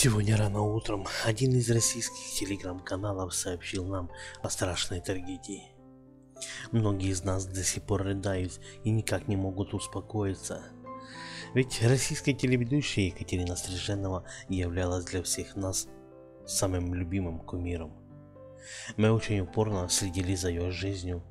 Сегодня рано утром один из российских телеграм-каналов сообщил нам о страшной трагедии. Многие из нас до сих пор рыдают и никак не могут успокоиться. Ведь российская телеведущая Екатерина Стриженова являлась для всех нас самым любимым кумиром. Мы очень упорно следили за ее жизнью.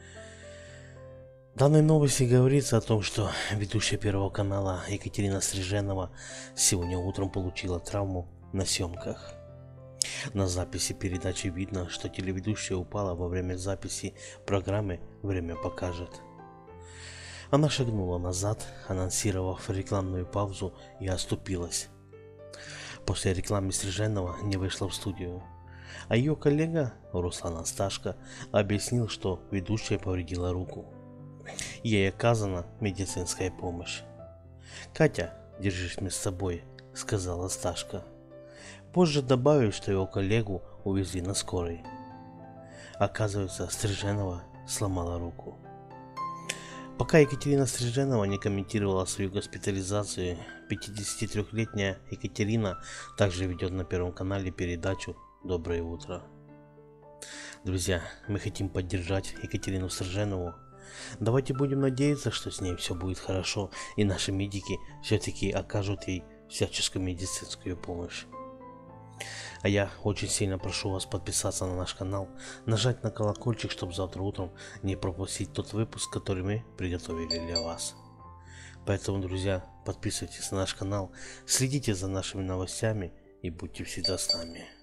В данной новости говорится о том, что ведущая Первого канала Екатерина Стриженова сегодня утром получила травму на съемках. На записи передачи видно, что телеведущая упала во время записи программы «Время покажет». Она шагнула назад, анонсировав рекламную паузу, и оступилась. После рекламы Стриженова не вышла в студию, а ее коллега Руслан Асташко объяснил, что ведущая повредила руку. Ей оказана медицинская помощь. «Катя, держись с собой», — сказала Асташко. Позже добавил, что его коллегу увезли на скорой. Оказывается, Стриженова сломала руку. Пока Екатерина Стриженова не комментировала свою госпитализацию, 53-летняя Екатерина также ведет на Первом канале передачу «Доброе утро». Друзья, мы хотим поддержать Екатерину Стриженову. Давайте будем надеяться, что с ней все будет хорошо, и наши медики все-таки окажут ей всяческую медицинскую помощь. А я очень сильно прошу вас подписаться на наш канал, нажать на колокольчик, чтобы завтра утром не пропустить тот выпуск, который мы приготовили для вас. Поэтому, друзья, подписывайтесь на наш канал, следите за нашими новостями и будьте всегда с нами.